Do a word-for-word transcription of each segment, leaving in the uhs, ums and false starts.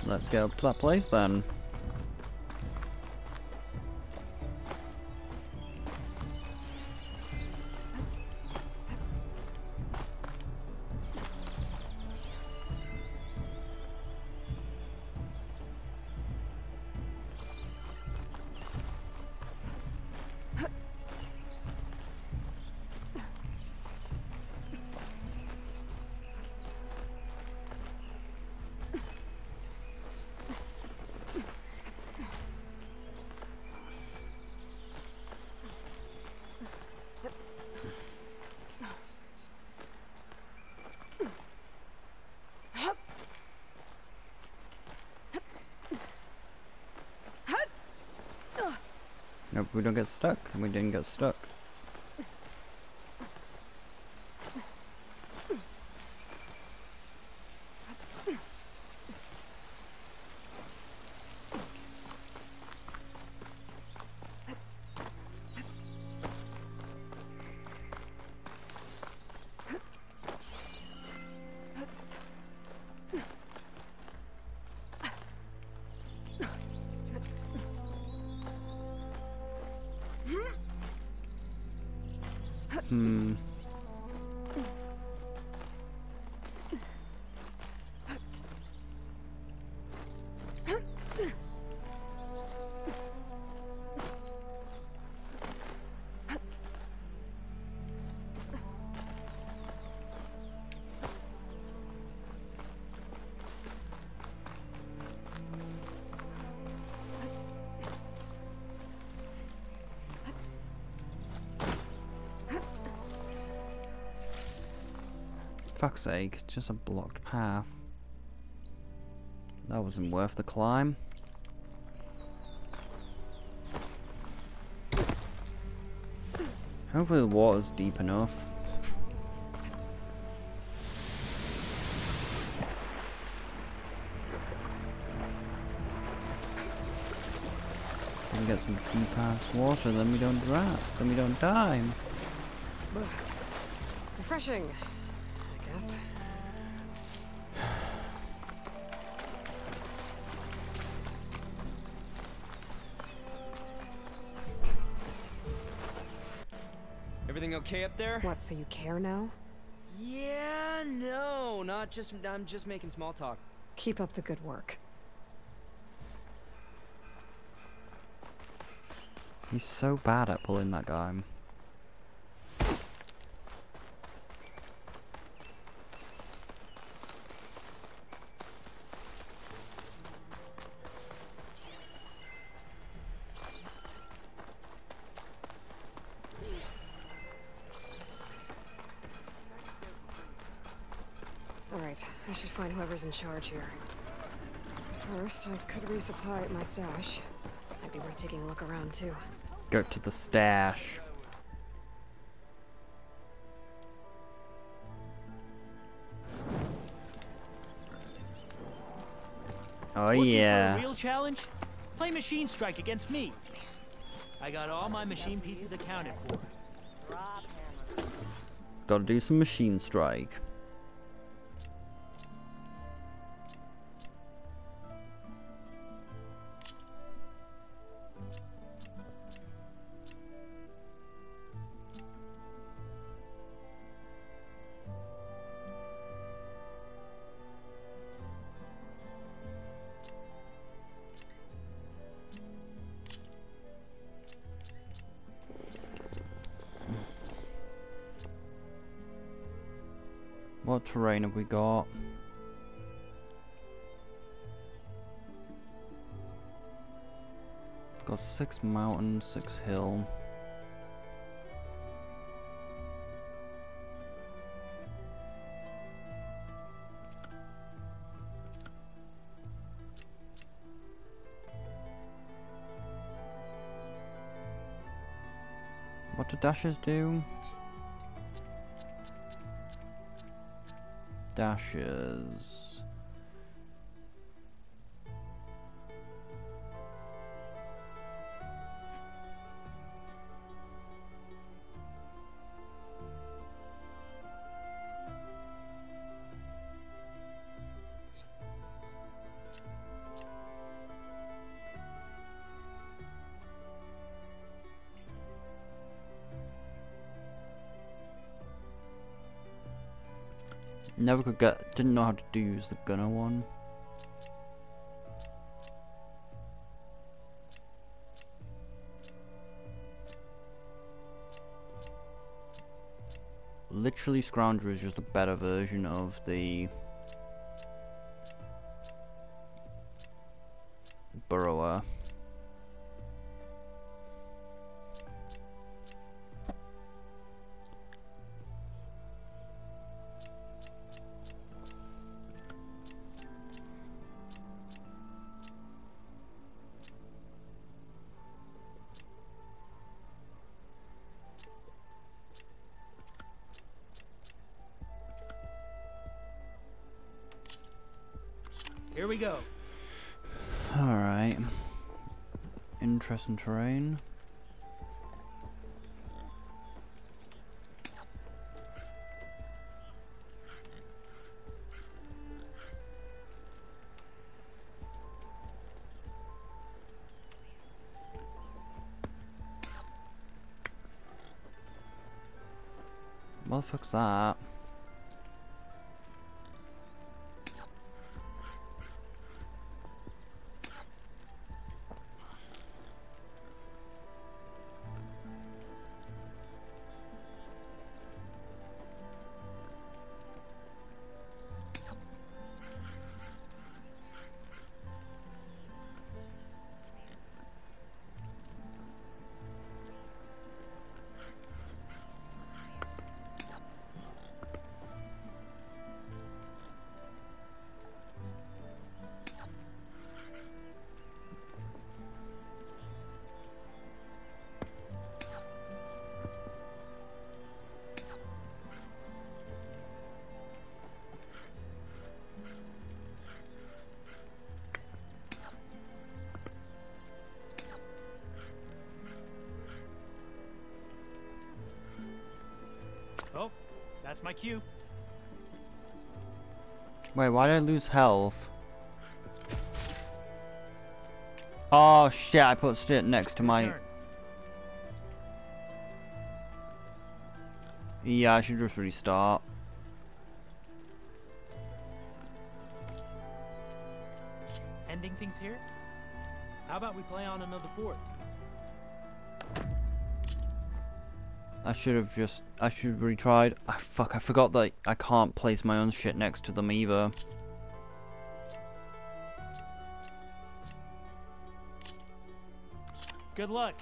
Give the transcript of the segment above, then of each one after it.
Let's get up to that place then. Nope, we don't get stuck. We didn't get stuck. Hmm. Fuck's sake, it's just a blocked path. That wasn't worth the climb. Hopefully the water's deep enough. If we get some deep ass water, then we don't drown, then we don't die. Refreshing. Yes. Everything okay up there? What, so you care now? Yeah, no, not just, I'm just making small talk. Keep up the good work. He's so bad at pulling that guy. Alright, I should find whoever's in charge here. First, I could resupply at my stash. Might be worth taking a look around, too. Go to the stash. Oh Looking yeah. for a real challenge? Play Machine Strike against me. I got all my machine pieces accounted for. Gotta do some machine strike. What terrain have we got? Got six mountains, six hill. What do dashes do? Dashes. Never could get, didn't know how to do use the gunner one. Literally, Scrounger is just a better version of the Burrower. Here we go. Alright. Interesting terrain. What the fuck's that? Oh, that's my cue. Wait, why did I lose health? Oh shit, I put shit next to my... Turn. Yeah, I should just restart. Ending things here? How about we play on another board? I should have just... I should have retried. Ah, fuck, I forgot that I can't place my own shit next to them either. Good luck.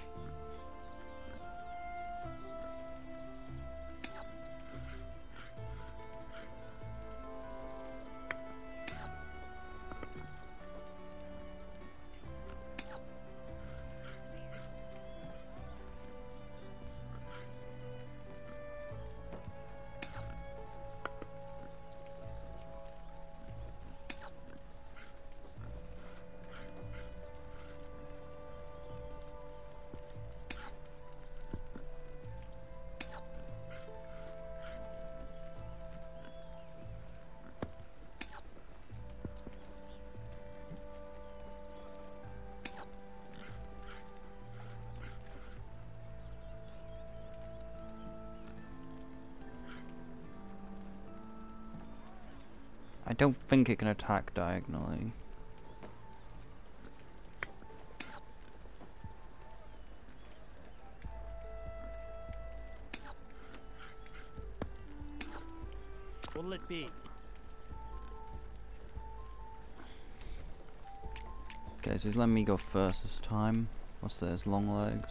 I don't think it can attack diagonally. What'll it be? Okay, so let me go first this time. What's this? Long legs.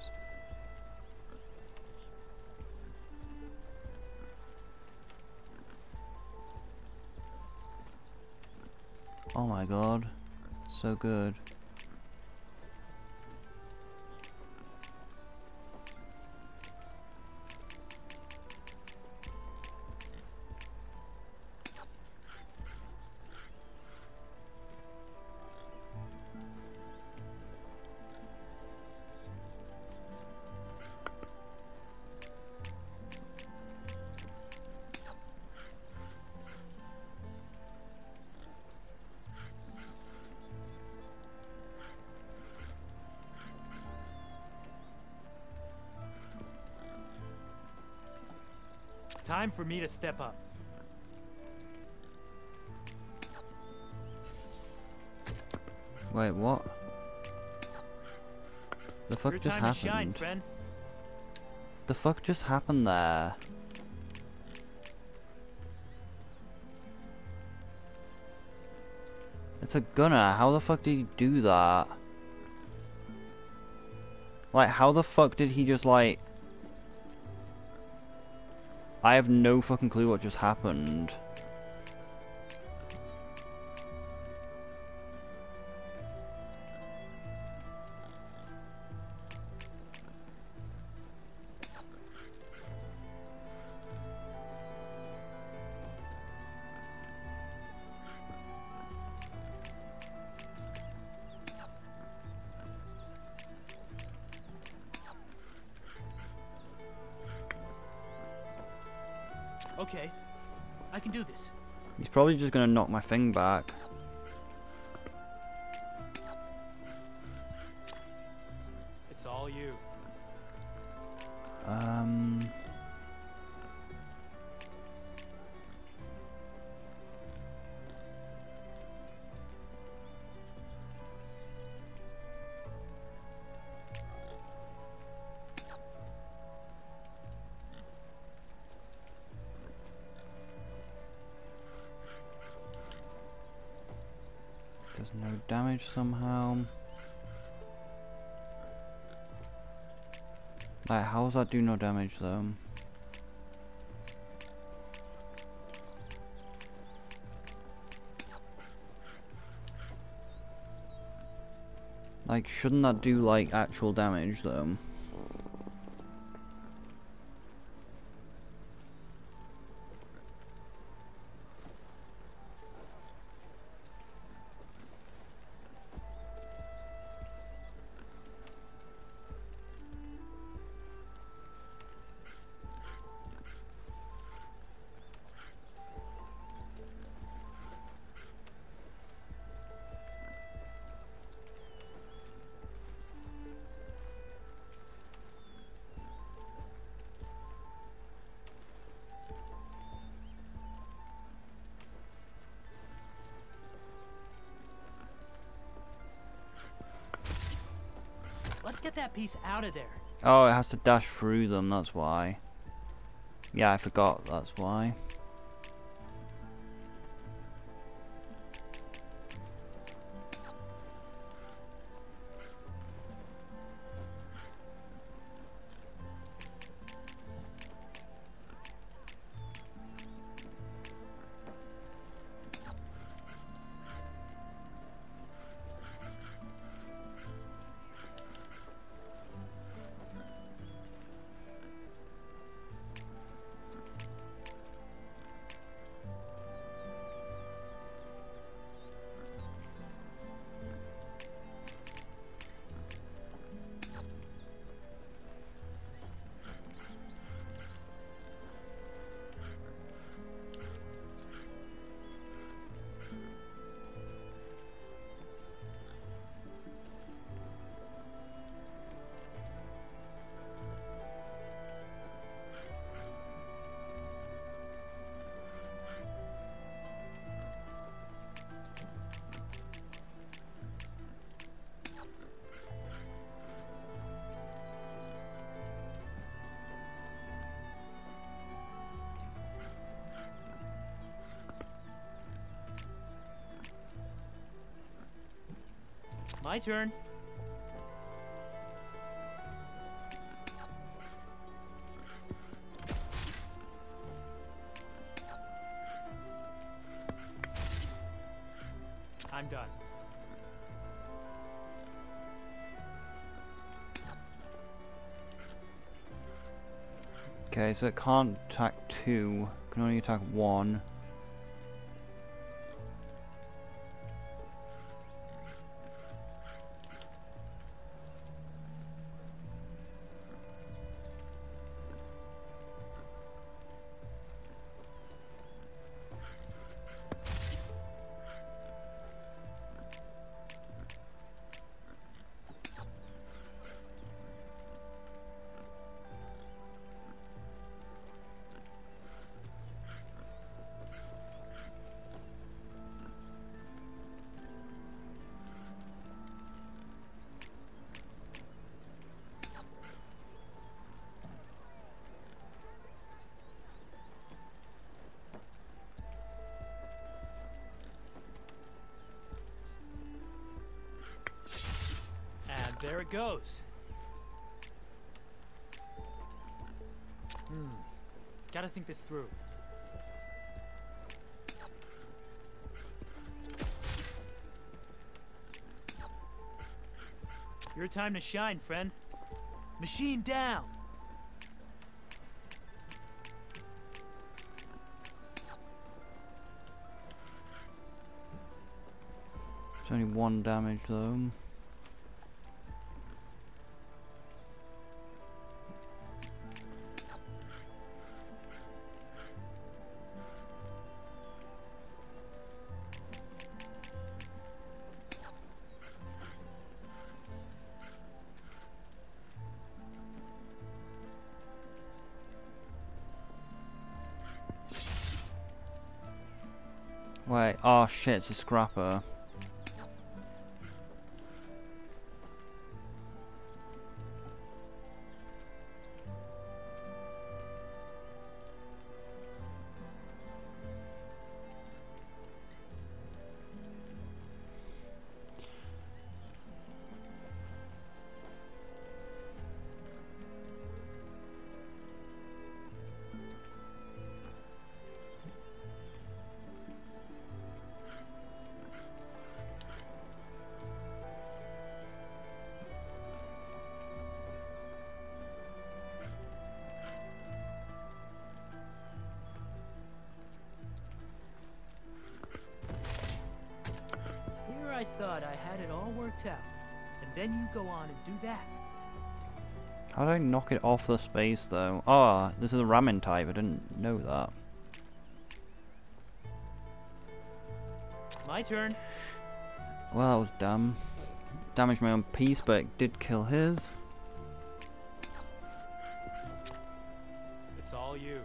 Oh my god, so good. Time for me to step up. Wait, what? The fuck Your just time to shine, happened? friend. The fuck just happened there? It's a gunner. How the fuck did he do that? Like, how the fuck did he just like... I have no fucking clue what just happened. Okay, I can do this. He's probably just gonna knock my thing back. It's all you. Um... There's no damage somehow. Like, how does that do no damage though? Like, shouldn't that do like actual damage though? Let's get that piece out of there. Oh, it has to dash through them, that's why. Yeah, I forgot, that's why. My turn. I'm done. Okay, so it can't attack two, it can only attack one. there it goes. Hmm. Gotta think this through. Your time to shine, friend. Machine down! It's only one damage though. Wait, oh shit, it's a scrapper. Here I thought I had it all worked out. And then you go on and do that. How do I knock it off the space though? Ah, this is a ramming type, I didn't know that. My turn. Well, that was dumb. Damaged my own piece, but it did kill his. It's all you.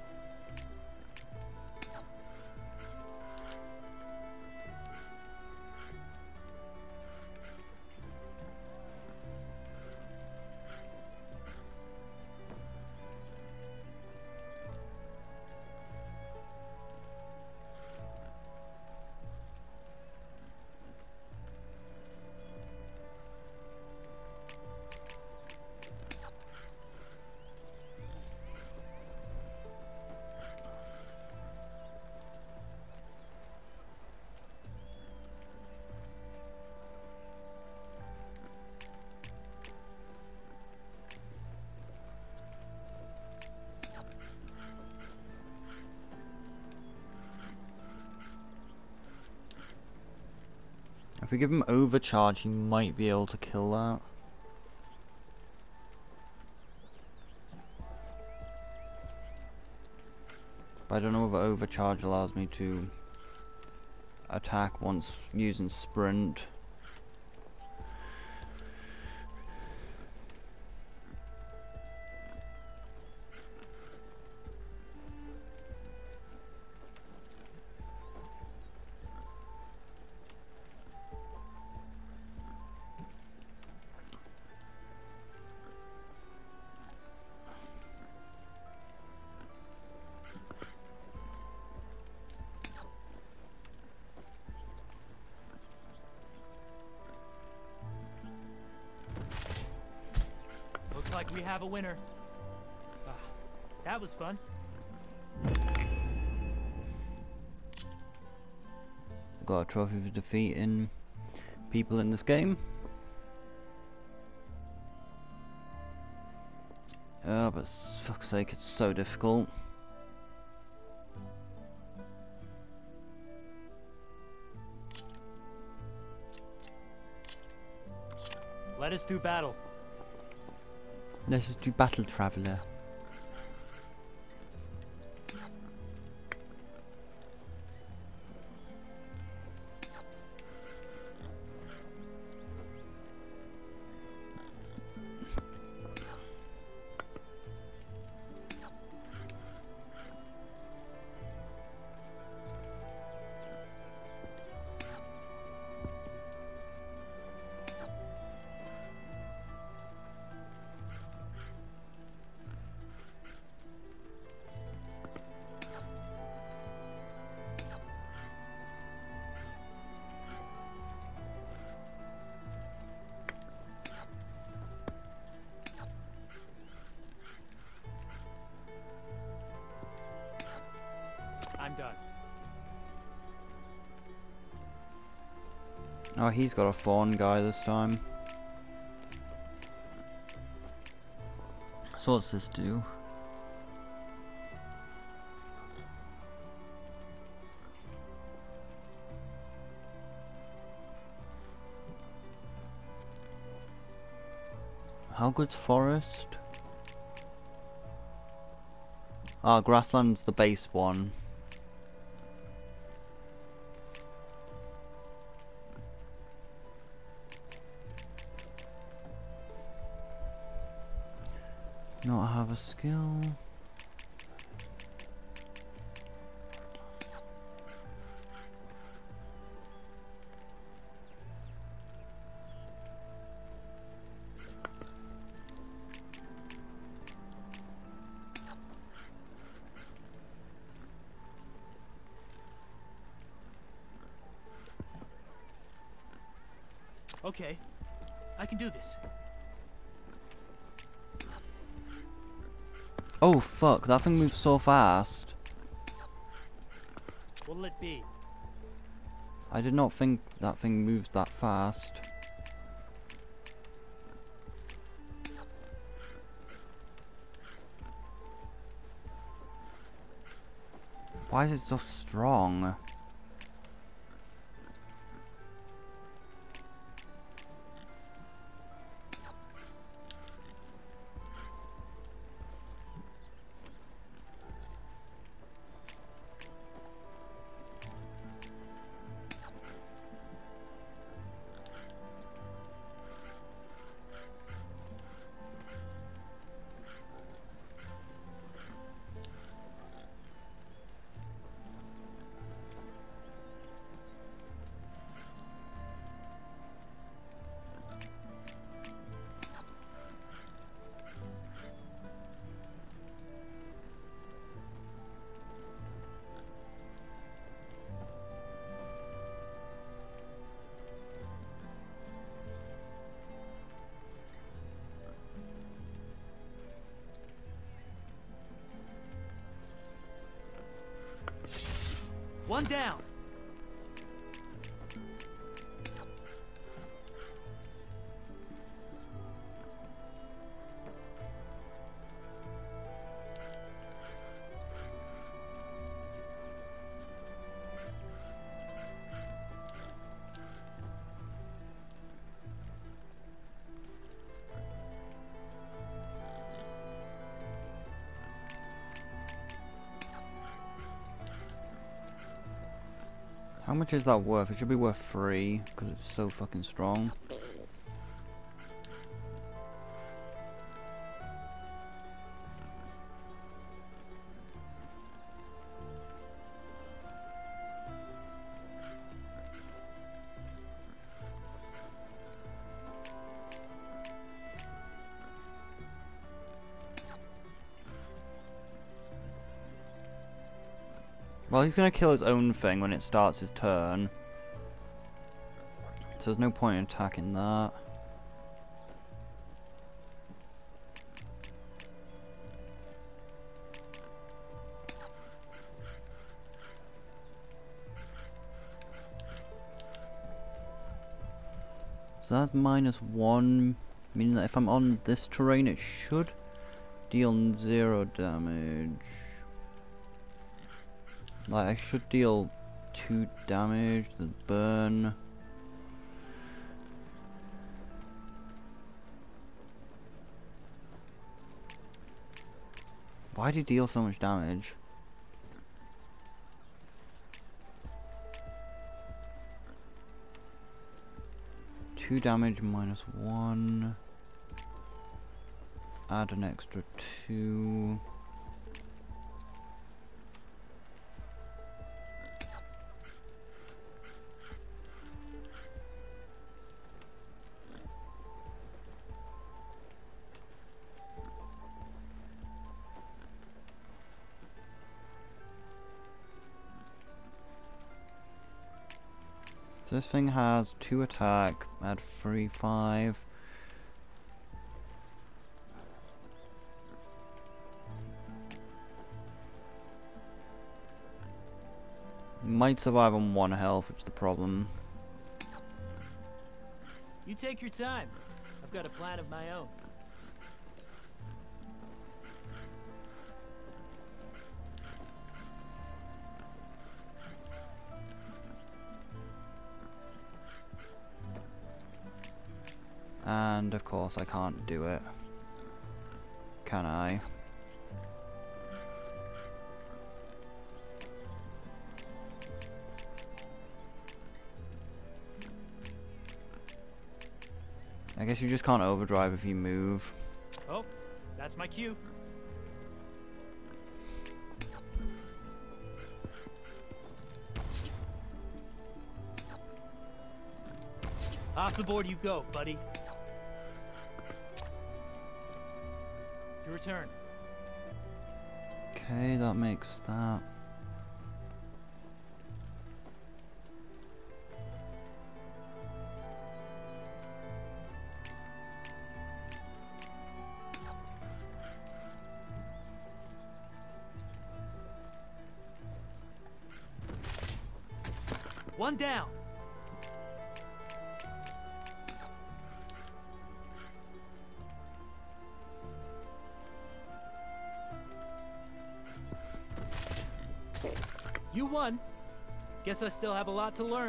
If we give him overcharge, he might be able to kill that. But I don't know if overcharge allows me to attack once using sprint. Looks like we have a winner. Ah, that was fun. Got a trophy for defeating people in this game. Oh, but for fuck's sake, it's so difficult. Let us do battle. Let's just do Battle Traveler. Oh, he's got a fawn guy this time. So what's this do? How good's forest? Ah, grassland's the base one. Not have a skill. Okay, I can do this. Oh fuck, that thing moves so fast. What'll it be? I did not think that thing moves that fast. Why is it so strong? One down. How much is that worth? It should be worth three, because it's so fucking strong. Well, he's gonna kill his own thing when it starts his turn. So there's no point in attacking that. So that's minus one, meaning that if I'm on this terrain it should deal zero damage. Like, I should deal two damage, the burn. Why do you deal so much damage? Two damage minus one. Add an extra two. So this thing has two attack, add three, five. Might survive on one health, which is the problem. You take your time. I've got a plan of my own. And of course I can't do it. Can I? I guess you just can't overdrive if you move. Oh, that's my cue. Off the board you go, buddy. Your turn. Okay, that makes that. One down. You won. Guess I still have a lot to learn.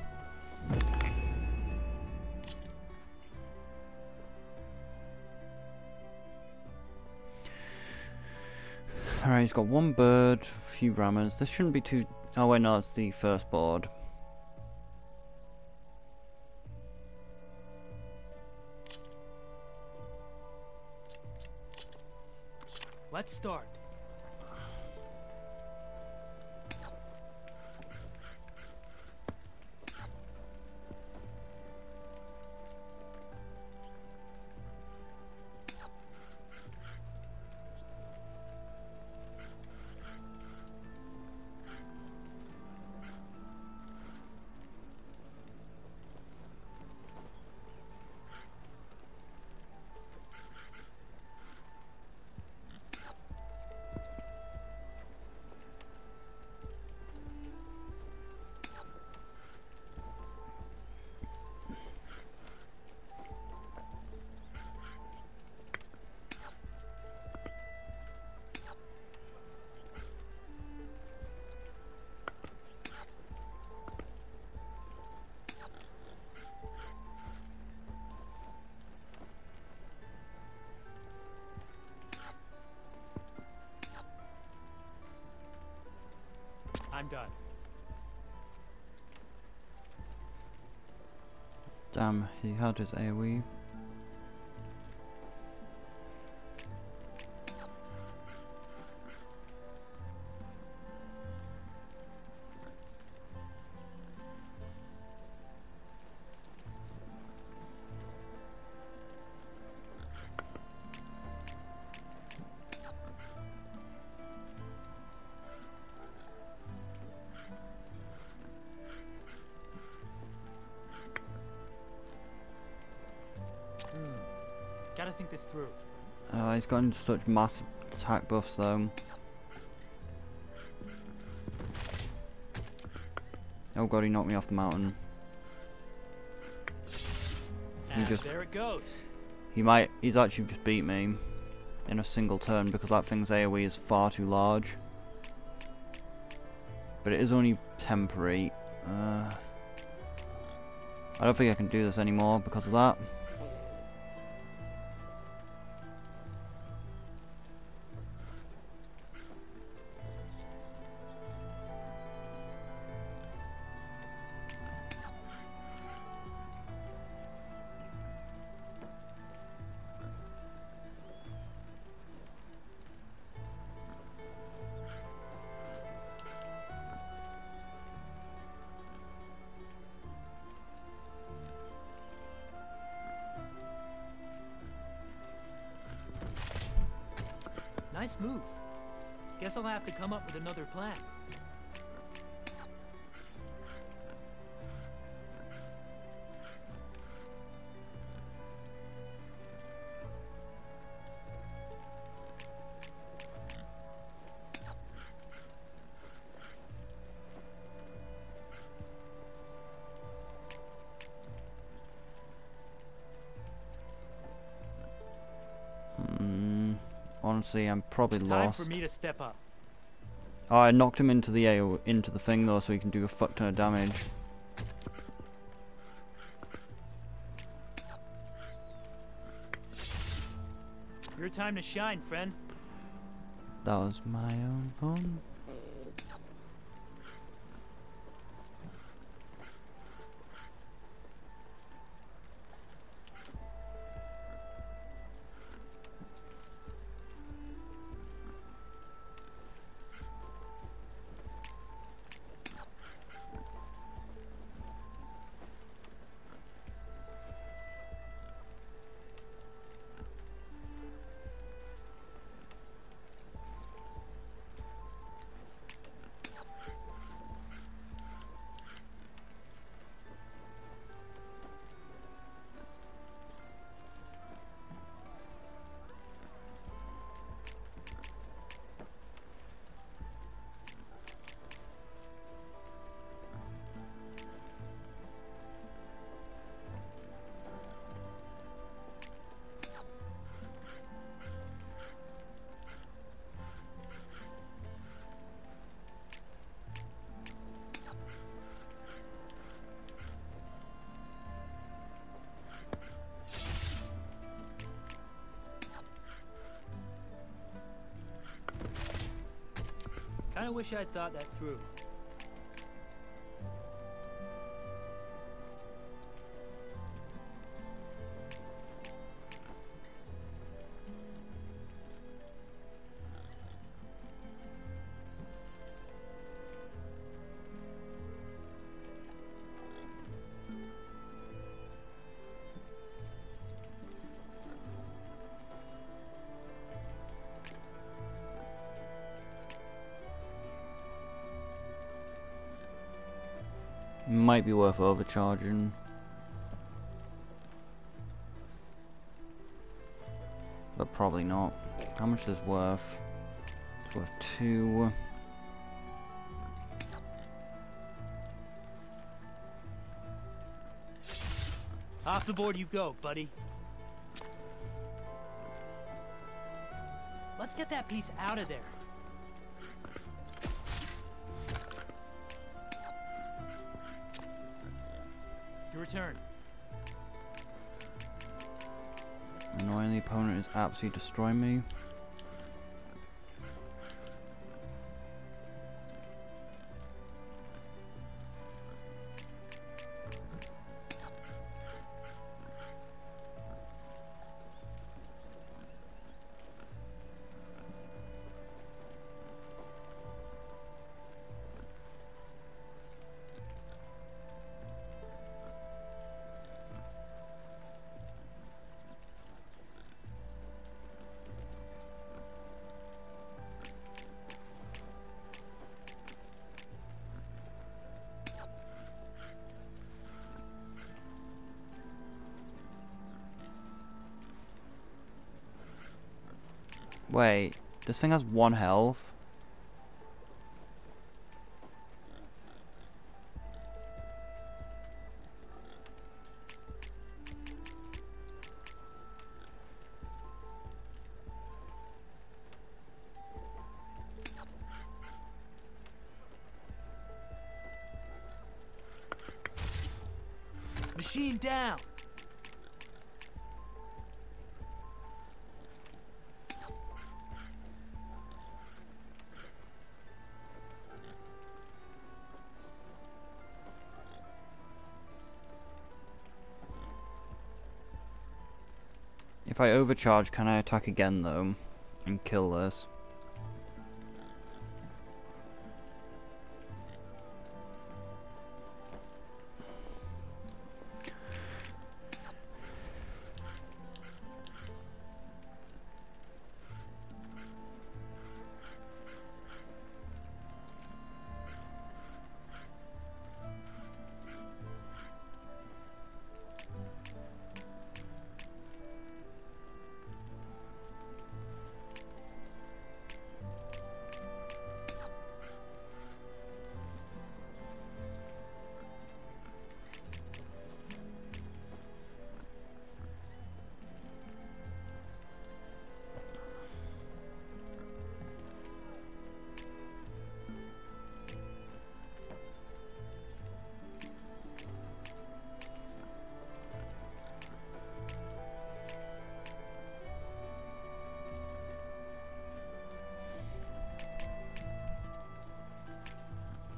Alright, he's got one bird, a few rammers. This shouldn't be too... Oh wait, no, it's the first board. Let's start. I'm done. Damn, he had his AoE. Gotta think this through. Uh, he's gotten such massive attack buffs though. Oh god, he knocked me off the mountain. He And just, there it goes. he might, he's actually just beat me in a single turn because that thing's AoE is far too large. But it is only temporary. Uh, I don't think I can do this anymore because of that. Nice move. Guess I'll have to come up with another plan. Honestly, I'm probably Time lost. for me to step up. Oh, I knocked him into the A O into the thing though, so he can do a fuck ton of damage. Your time to shine, friend. That was my own fun. Kinda wish I'd thought that through. Might be worth overcharging. But probably not. How much is this worth? It's worth two. Off the board you go, buddy. Let's get that piece out of there. Your return. Annoying, the opponent is absolutely destroying me. Wait, this thing has one health? Machine down. If I overcharge, can I attack again though? And kill this?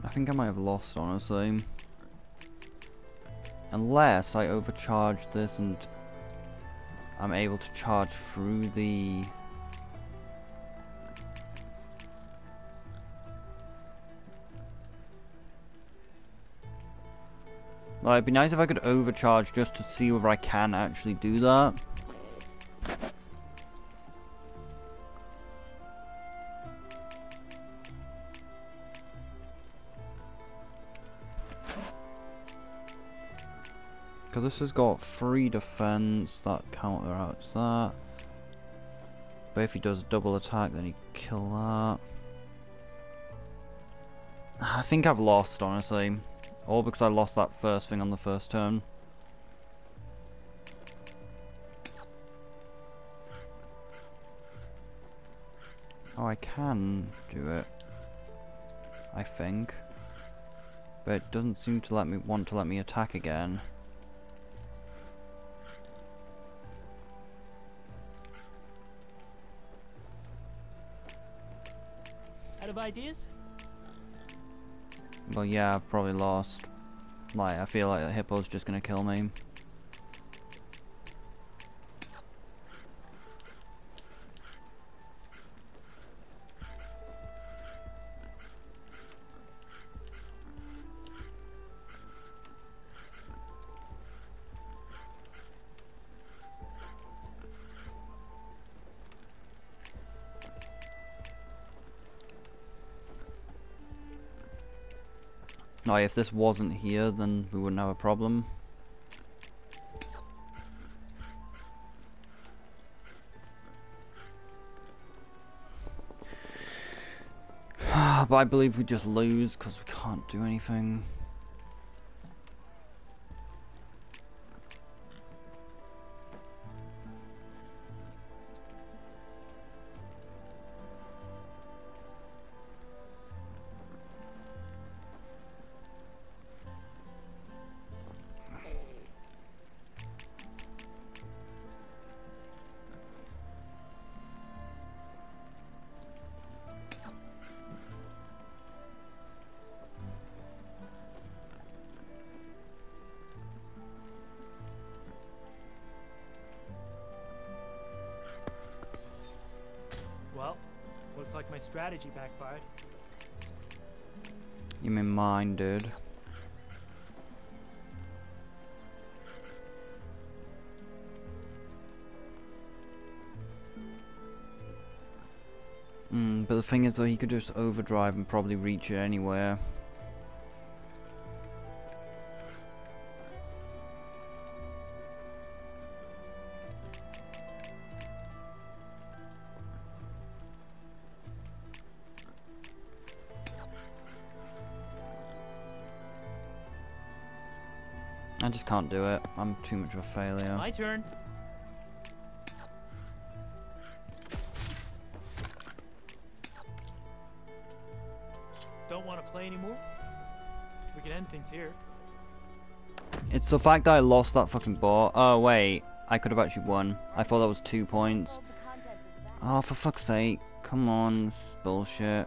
think I might have lost, honestly. Unless I overcharge this and I'm able to charge through the... Well, it'd be nice if I could overcharge just to see whether I can actually do that. Because this has got three defense, that counteracts that. But if he does double attack, then he kill that. I think I've lost, honestly. All because I lost that first thing on the first turn. Oh, I can do it. I think. But it doesn't seem to let me want to let me attack again. Out of ideas? Well, yeah, I've probably lost. Like, I feel like the hippo's just gonna kill me. No, if this wasn't here, then we wouldn't have a problem. But I believe we just lose because we can't do anything. Well, looks like my strategy backfired. You mean mine, dude? Mm, but the thing is though, he could just overdrive and probably reach it anywhere. I just can't do it. I'm too much of a failure. My turn. Don't want to play anymore? We can end things here. It's the fact that I lost that fucking ball. Oh wait, I could have actually won. I thought that was two points. Oh, for fuck's sake. Come on, this is bullshit.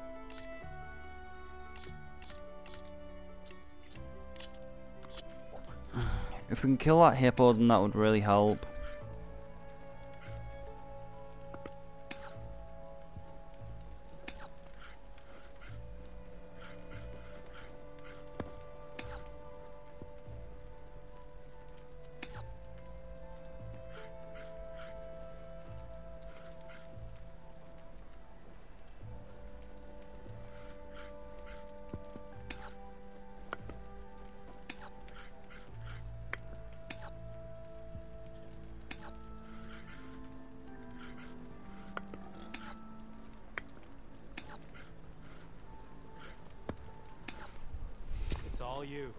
If we can kill that hippo, then that would really help. It's all you.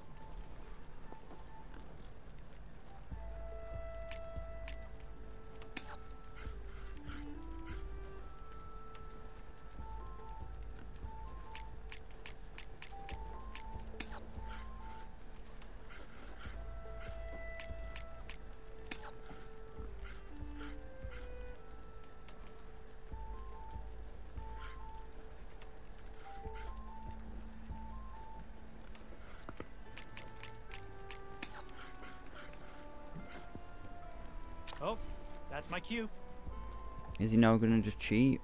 my cue. Is he now gonna just cheat?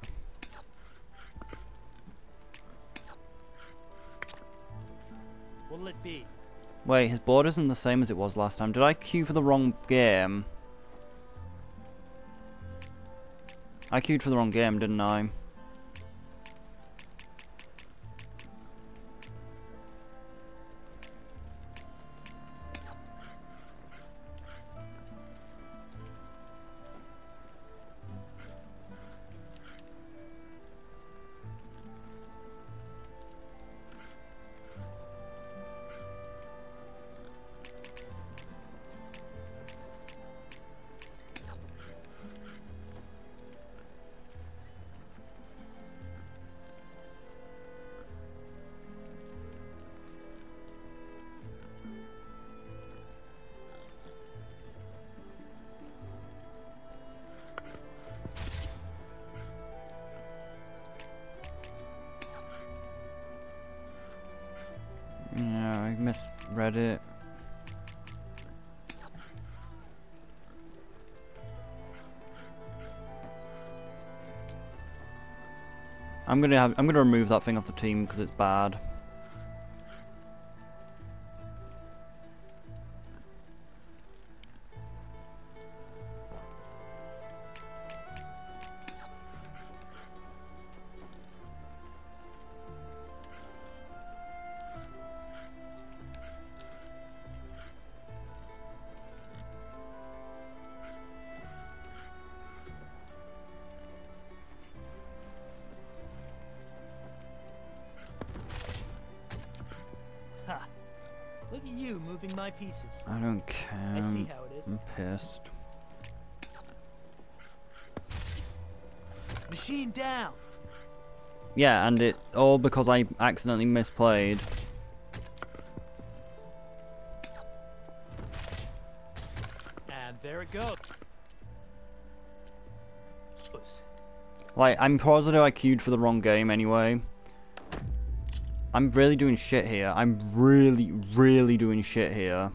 What'll it be? Wait, his board isn't the same as it was last time. Did I queue for the wrong game? I queued for the wrong game, didn't I? Yeah, I misread it. I'm gonna have I'm gonna remove that thing off the team because it's bad. Ha! Look at you moving my pieces. I don't care. I see how it is. I'm pissed. Machine down. Yeah, and it all because I accidentally misplayed. And there it goes. Like, I'm positive I queued for the wrong game anyway. I'm really doing shit here. I'm really, really doing shit here.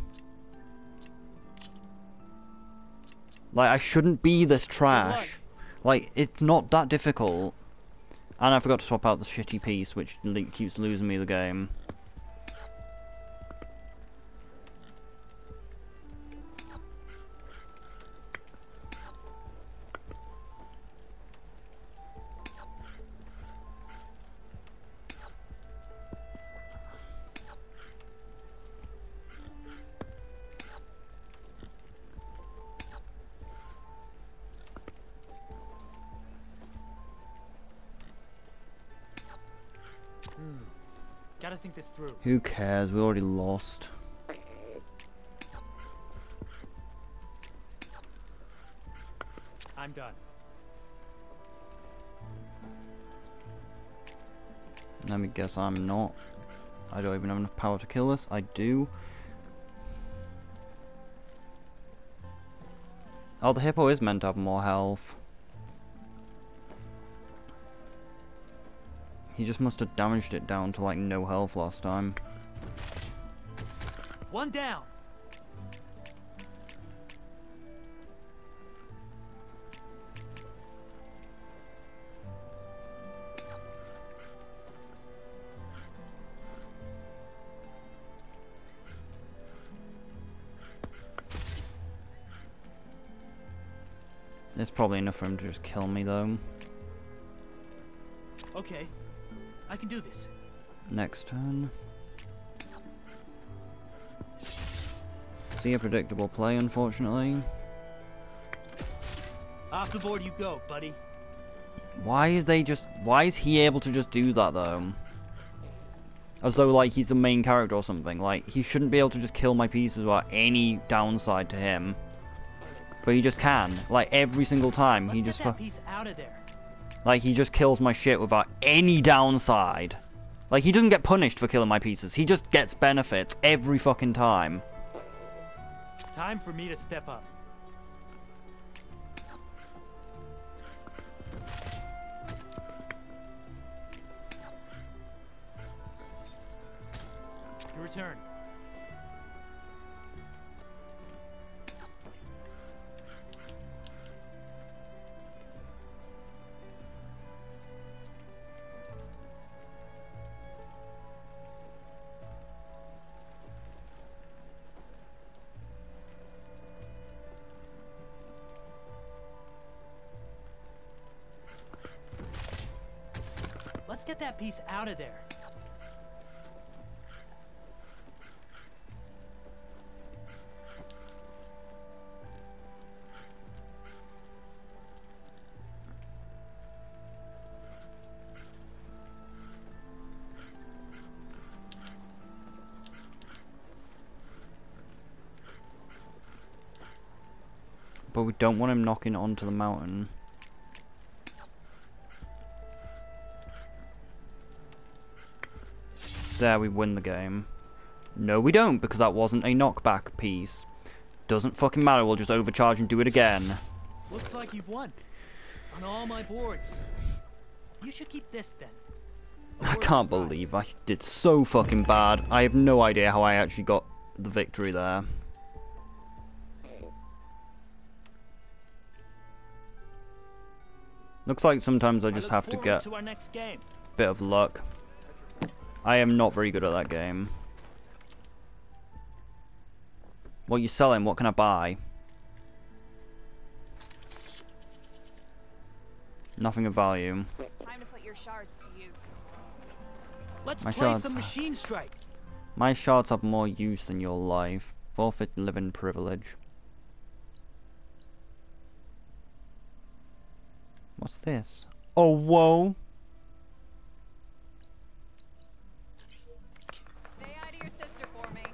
Like, I shouldn't be this trash. Like, it's not that difficult. And I forgot to swap out the shitty piece, which keeps losing me the game. Hmm. Gotta think this through. Who cares? We already lost. I'm done. Let me guess, I'm not. I don't even have enough power to kill this. I do. Oh, the hippo is meant to have more health. He just must have damaged it down to like no health last time. One down. It's probably enough for him to just kill me though. Okay, I can do this. Next turn. See a predictable play, unfortunately. Off the board you go, buddy. Why is they just? Why is he able to just do that though? As though like he's the main character or something. Like he shouldn't be able to just kill my pieces without any downside to him. But he just can. Like every single time, Let's he get just. that piece out of there. Like he just kills my shit without any downside. Like he doesn't get punished for killing my pieces. He just gets benefits every fucking time. Time for me to step up. Your return. get that piece out of there. But we don't want him knocking it onto the mountain. There, we win the game. No, we don't, because that wasn't a knockback piece. Doesn't fucking matter, we'll just overcharge and do it again. Looks like you've won. On all my boards. You should keep this then. I can't believe I did so fucking bad. I have no idea how I actually got the victory there. Looks like sometimes I just have to get to our next game. a bit of luck. I am not very good at that game. What are you selling? What can I buy? Nothing of value. Time to put your shards to use. Let's My play shards. some machine strike. My shards have more use than your life. Forfeit living privilege. What's this? Oh, whoa! Say hi to your sister for me.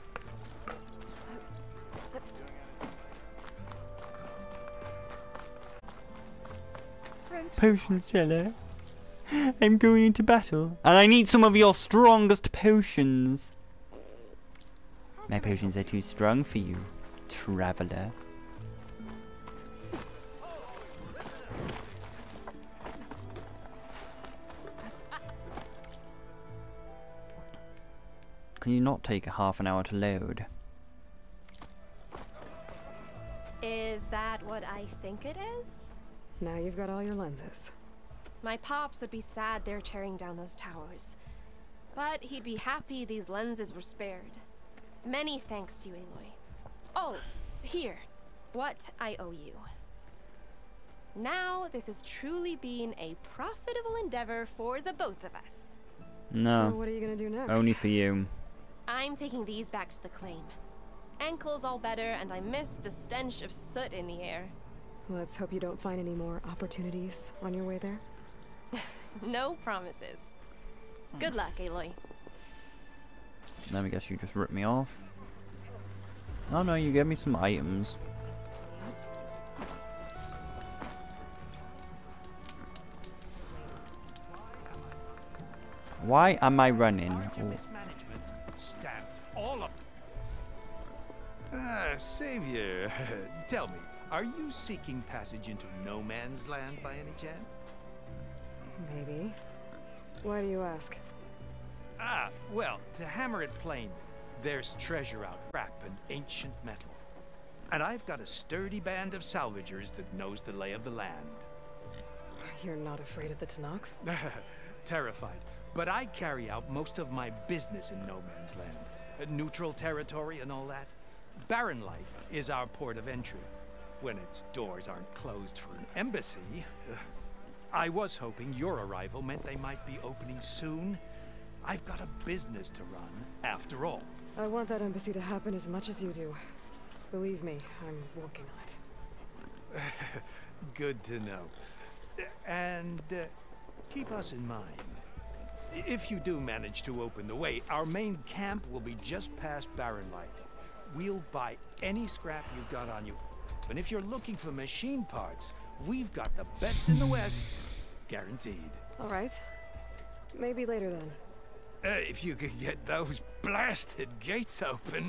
Potion seller. I'm going into battle, and I need some of your strongest potions. My potions are too strong for you, traveler. Can you not take a half an hour to load? Is that what I think it is? Now you've got all your lenses. My pops would be sad they're tearing down those towers. But he'd be happy these lenses were spared. Many thanks to you, Aloy. Oh, here. What I owe you. Now this has truly been a profitable endeavor for the both of us. No. So what are you gonna do next? Only for you. I'm taking these back to the claim. Ankle's all better, and I miss the stench of soot in the air. Let's hope you don't find any more opportunities on your way there. No promises. Good luck, Aloy. Then I guess you just ripped me off. Oh no, you gave me some items. Why am I running? Oh. Stamped all up. Ah, Savior, tell me, are you seeking passage into no man's land by any chance? Maybe. Why do you ask? Ah, well, to hammer it plain, there's treasure out, scrap and ancient metal. And I've got a sturdy band of salvagers that knows the lay of the land. You're not afraid of the Tanakh? Terrified. But I carry out most of my business in no man's land. Uh, neutral territory and all that. Barren Light is our port of entry. When its doors aren't closed for an embassy. Uh, I was hoping your arrival meant they might be opening soon. I've got a business to run, after all. I want that embassy to happen as much as you do. Believe me, I'm working on it. Good to know. And uh, keep us in mind. If you do manage to open the way, our main camp will be just past Barren Light. We'll buy any scrap you've got on you. And if you're looking for machine parts, we've got the best in the West. Guaranteed. All right. Maybe later then. Uh, if you could get those blasted gates open.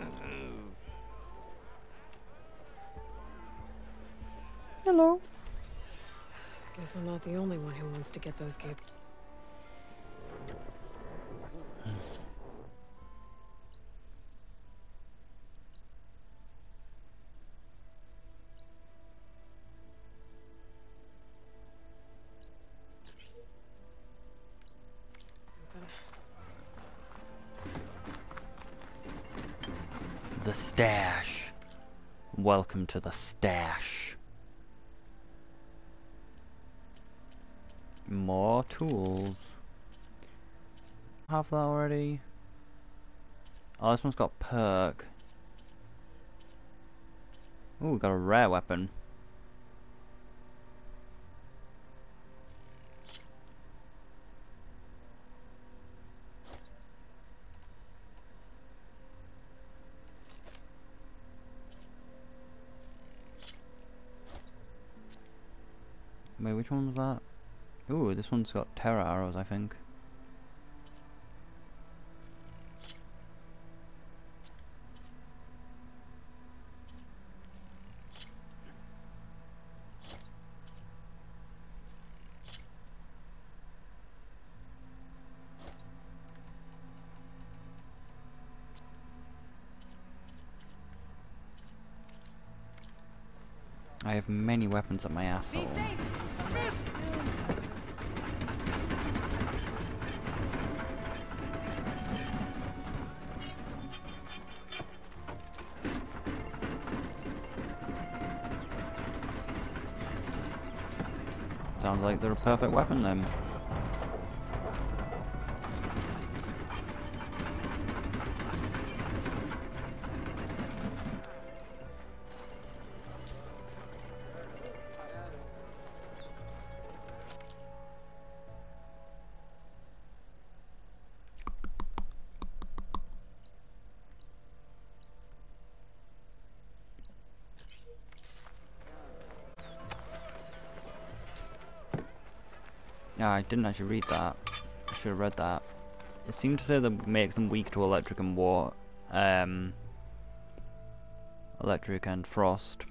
Hello. Guess I'm not the only one who wants to get those gates. The stash. Welcome to the stash. More tools. Have that already? Oh, this one's got perk. Ooh, we got a rare weapon. Wait, which one was that? Ooh, this one's got terror arrows, I think. I have many weapons at my asshole. Be safe. Sounds like they're a perfect weapon then. Yeah, I didn't actually read that. I should have read that. It seemed to say that makes them weak to electric and water. Um, electric and frost.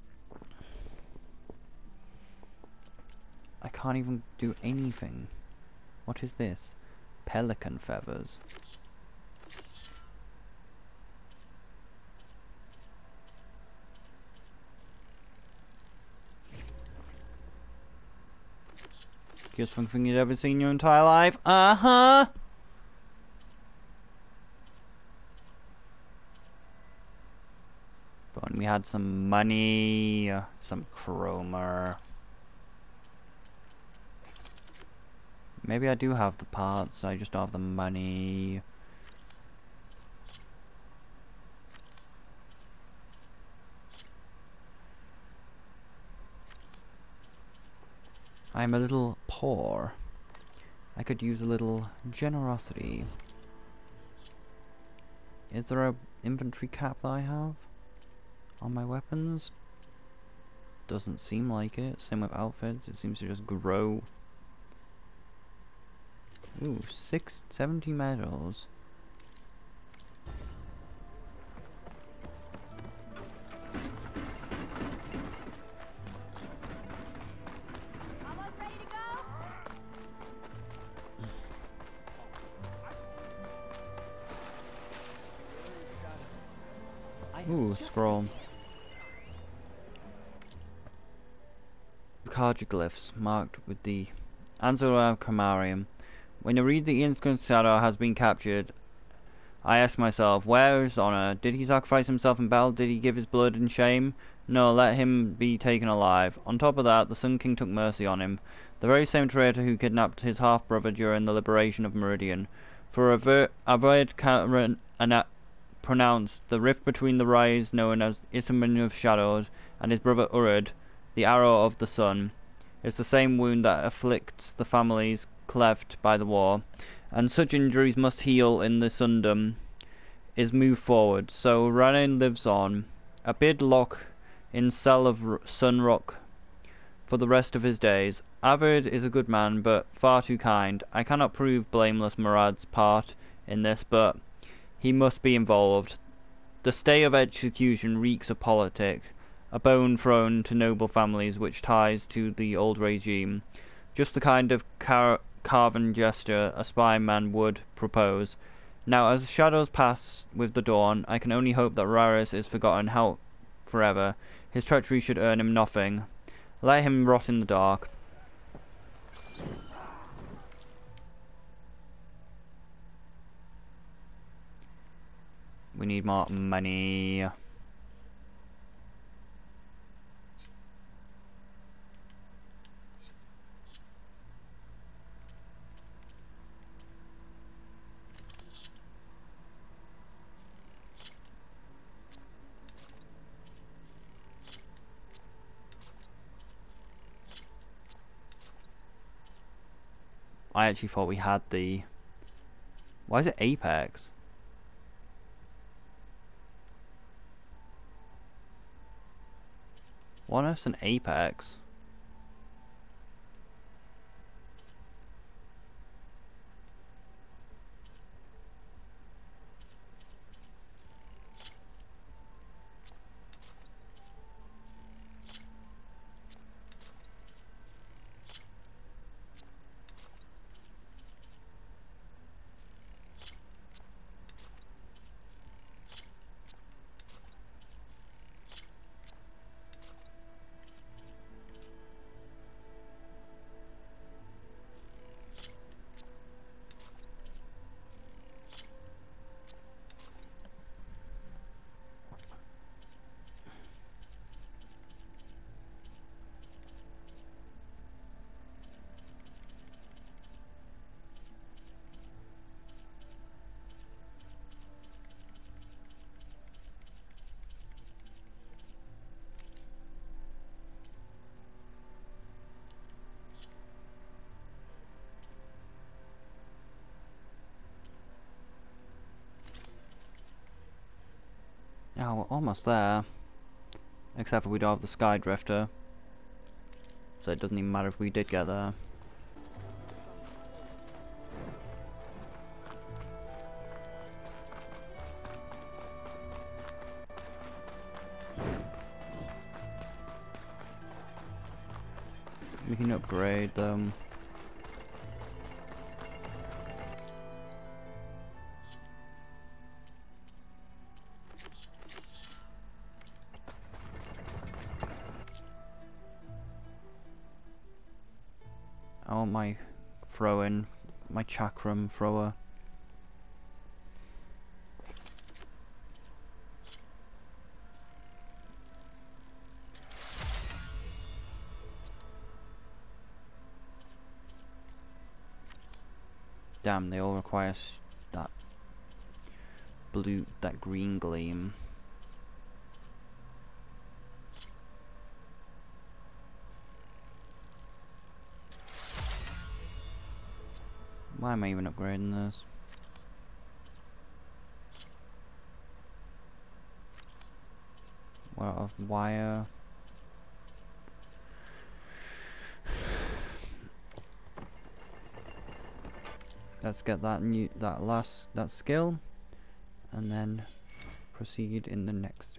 I can't even do anything. What is this? Pelican feathers. Cutest thing you'd ever seen in your entire life. Uh-huh! But we had some money, uh, some chroma. Maybe I do have the parts, I just don't have the money. I'm a little poor. I could use a little generosity. Is there a inventory cap that I have on my weapons? Doesn't seem like it. Same with outfits, it seems to just grow. Ooh, six, seventy medals. Ooh, scroll. Cartoglyphs marked with the answer of Camarium. When you read the instant shadow has been captured, I ask myself, where is honor? Did he sacrifice himself in battle? Did he give his blood in shame? No, let him be taken alive. On top of that, the Sun King took mercy on him. The very same traitor who kidnapped his half-brother during the liberation of Meridian. For a avoid pronounced the rift between the rise known as Isamin of Shadows and his brother Urd, the arrow of the sun, is the same wound that afflicts the families cleft by the war, and such injuries must heal in the Sundom is moved forward. So Ranin lives on, a bid lock in cell of Sunrock for the rest of his days. Avid is a good man, but far too kind. I cannot prove blameless Murad's part in this, but he must be involved. The stay of execution reeks of politic, a bone thrown to noble families which ties to the old regime. Just the kind of car carven gesture a spy man would propose. Now, as the shadows pass with the dawn, I can only hope that Raris is forgotten how forever. His treachery should earn him nothing. Let him rot in the dark. We need more money. I actually thought we had the... Why is it Apex? What on earth's an Apex? Yeah, we're almost there. Except for we don't have the Sky Drifter. So it doesn't even matter if we did get there. We can upgrade them. I want my throw-in, my chakram thrower. Damn, they all require s that blue, that green gleam. Why am I even upgrading this? What of wire? Let's get that new that last that skill, and then proceed in the next